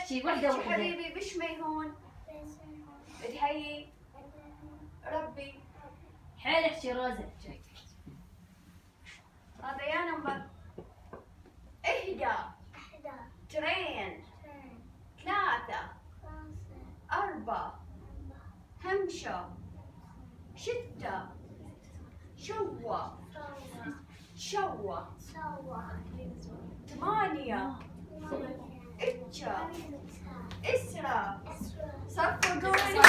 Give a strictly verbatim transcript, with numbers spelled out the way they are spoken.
احكي وحده احكي وحده. حبيبي بش ما يهون. ادهي ربي. حيل احكي روزة. هذا يا نمبر. اهدى. ترين. ثلاثة. أربعة. همشة. ستة. شوة. شوة. ثمانية. اتشا. اسرة. صفقوني.